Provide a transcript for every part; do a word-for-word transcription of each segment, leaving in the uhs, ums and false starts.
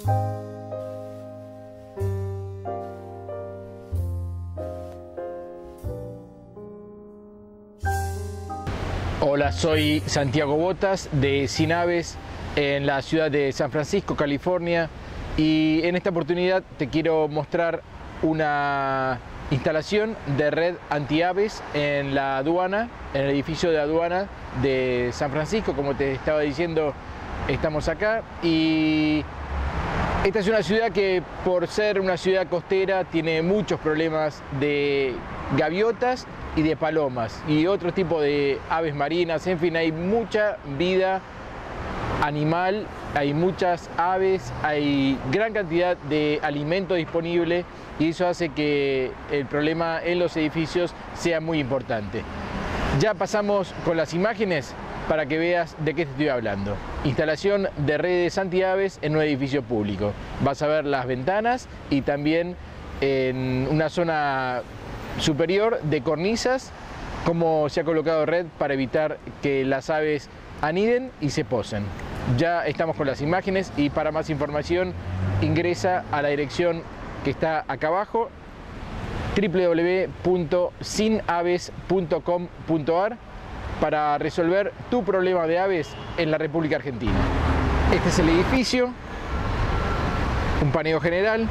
Hola, soy Santiago Botas de Sin Aves en la ciudad de San Francisco, California, y en esta oportunidad te quiero mostrar una instalación de red antiaves en la aduana, en el edificio de aduana de San Francisco. Como te estaba diciendo, estamos acá y esta es una ciudad que, por ser una ciudad costera, tiene muchos problemas de gaviotas y de palomas y otro tipo de aves marinas. En fin, hay mucha vida animal, hay muchas aves, hay gran cantidad de alimento disponible y eso hace que el problema en los edificios sea muy importante. Ya pasamos con las imágenes para que veas de qué te estoy hablando. Instalación de redes antiaves en un edificio público. Vas a ver las ventanas y también en una zona superior de cornisas cómo se ha colocado red para evitar que las aves aniden y se posen. Ya estamos con las imágenes y para más información ingresa a la dirección que está acá abajo, w w w punto sin aves punto com punto a r, para resolver tu problema de aves en la República Argentina. Este es el edificio, un paneo general,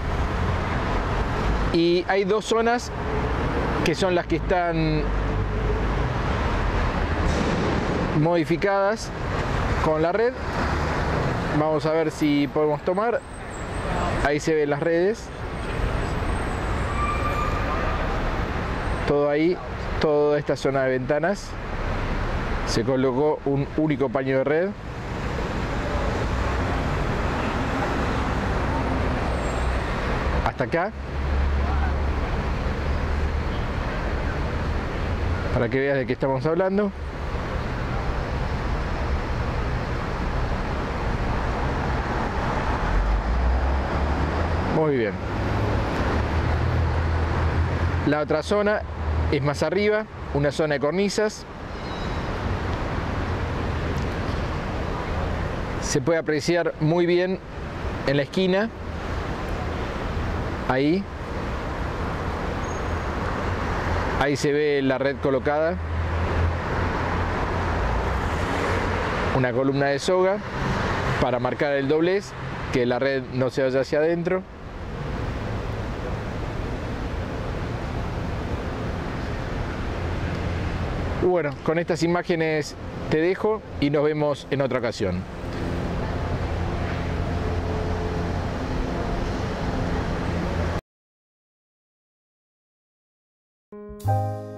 y hay dos zonas que son las que están modificadas con la red. Vamos a ver si podemos tomar. Ahí se ven las redes. Todo ahí, toda esta zona de ventanas, se colocó un único paño de red. Hasta acá. Para que veas de qué estamos hablando. Muy bien. La otra zona es más arriba, una zona de cornisas. Se puede apreciar muy bien en la esquina, ahí. Ahí se ve la red colocada, una columna de soga para marcar el doblez, que la red no se vaya hacia adentro. Bueno, con estas imágenes te dejo y nos vemos en otra ocasión. Thank you.